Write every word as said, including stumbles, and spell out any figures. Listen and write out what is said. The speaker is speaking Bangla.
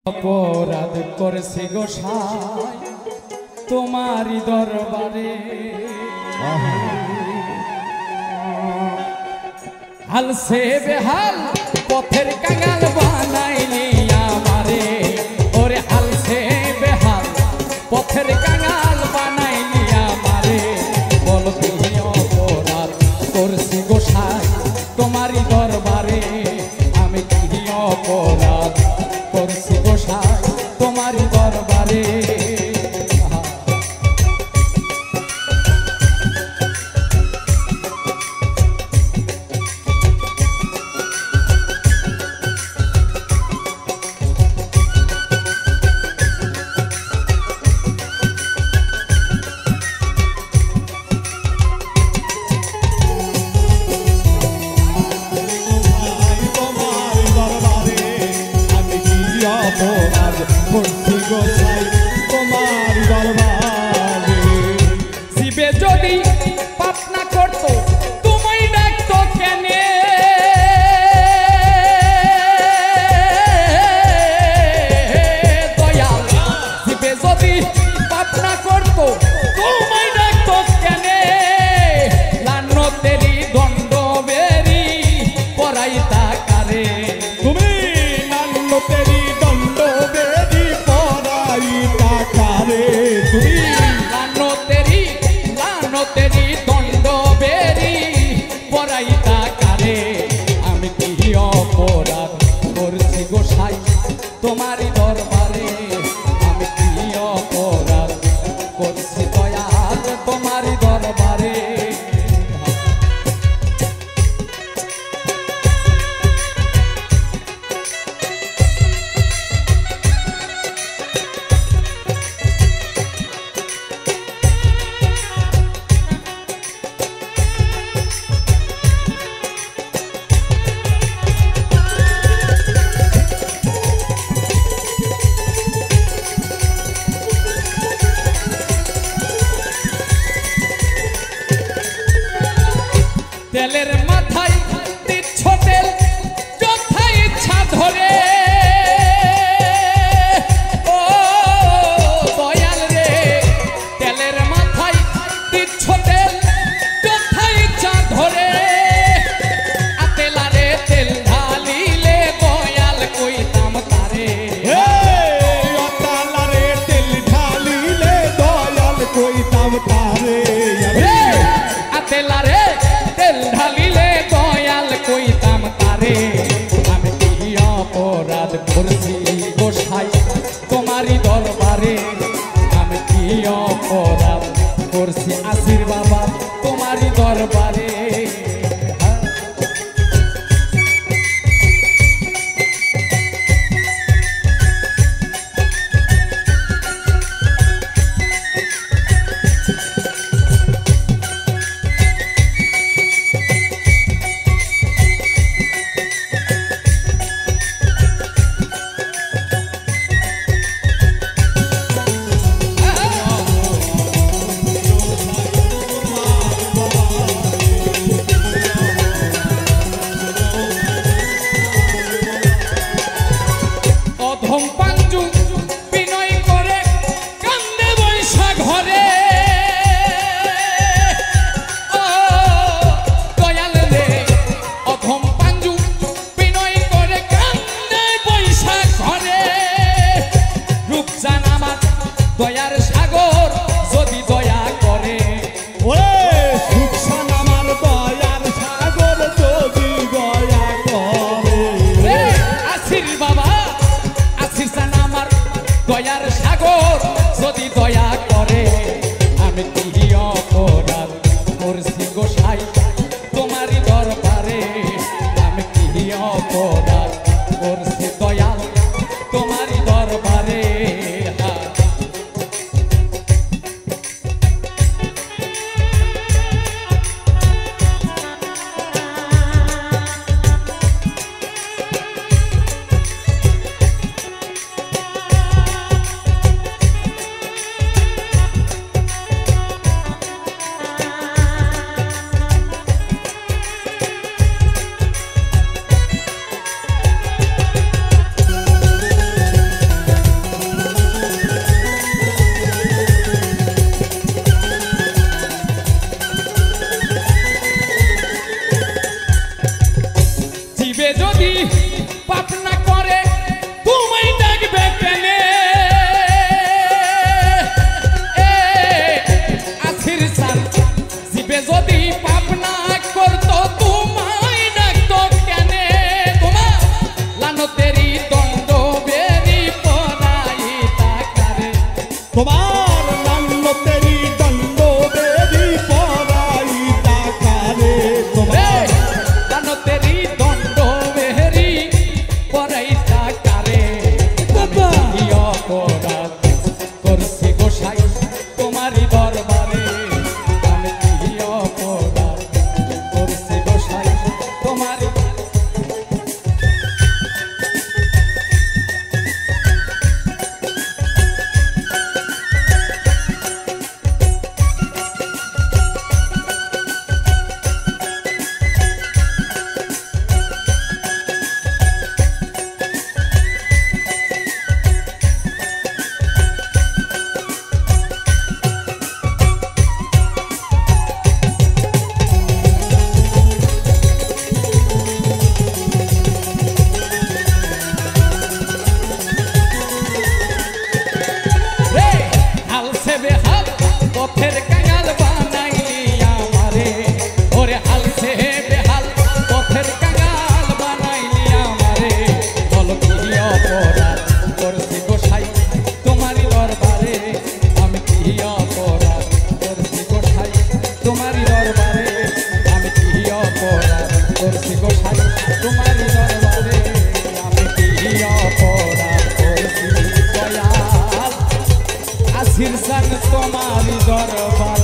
অপরাধ করেছি গোসাই তোমারই দরবারে, হাল সে বেহাল পথের কাঙাল বানাইলি আমারে, ওরে হাল সে বেহাল পথের কাঙাল বানাইলি আমারে। বল তুমি অপরাধ করেছি গোসাই তোমারই দরবারে, আমি কি অপরাধ করছি গোসাই তোমারই দরবারে। শিবে যদি পাপ না করতো তুমি ডাকতো কেনে, দয়াল শিবে যদি পাপ না করতো তুমি ডাকতো কেনে, লান্নতেরি দণ্ড বেরি পরাইতা কারে, তুমি লান্নতেরি দণ্ড বেরি পরাইতা কারে, তুমি লান্নতেরি লান্নতেরি দণ্ড বেরি পরাইতা কারে। আমি কি অপরাধ করছি গোসাই তোমারই দরবারে, আমি কি অপরাধ করছি দয়াল তোমারই দরবারে। তেলের মাথায় দিচ্ছ তেল যথা ইচ্ছা ধরে, ও দয়াল রে তেলের মাথায় দিচ্ছ তেল যথা ইচ্ছা ধরে, আতেলারে তেল ঢালিলে দয়াল কইতাম তারে, আতালারে তেল ঢালিলে দয়াল কইতাম তারে, আতেলারে তেল ঢালিলে দয়াল কইতাম তারে। আমি কি অপরাধ করছি গোসাই তোমারই দরবারে, আমি কি অপরাধ করছি আসির বাবা তোমারই দরবারে। অধম পাঞ্জু বিনয় করে কান্দে বৈশা ঘরে, ও দয়াল রে অধম পাঞ্জু বিনয় করে কান্দে বৈশা ঘরে, রূপচান আমার দয়ার সাগর যদি দয়া করে, ওরে সুখসান আমার দয়ার সাগর যদি দয়া করে, আসির বাবা আসিসান আমার দয়ার সাগর যদি দয়া করে। আমি কি অপরাধ করছি গোসাই তোমারই দরবারে, আমি কি অপরাধ করছি দয়াল তোমারই দরবারে। তোমার নান্নতেরি দণ্ড দেবী পরাই টাকারে তোমার নান্নতেরি দণ্ড বেহেরি পরাই টাকারে বাবা কি অপরাধ করছি গোসাই তোমারই দরবারে আমি কি অপরাধ করছি গোসাই তোমারই বেহাল পথের কাঙাল বানাইলি আমারে ওরে হালসে বেহাল পথের কাঙাল বানাইলি আমারে বলো কি অপরাধ করছি গোসাই তোমারই দরবারে আমি কি অপরাধ করছি গোসাই তোমারই দরবারে আমি কি অপরাধ করছি গোসাই তোমারই দরবারে আমি কি অপরাধ করছি দয়াল আসির সান তোমারি দরবার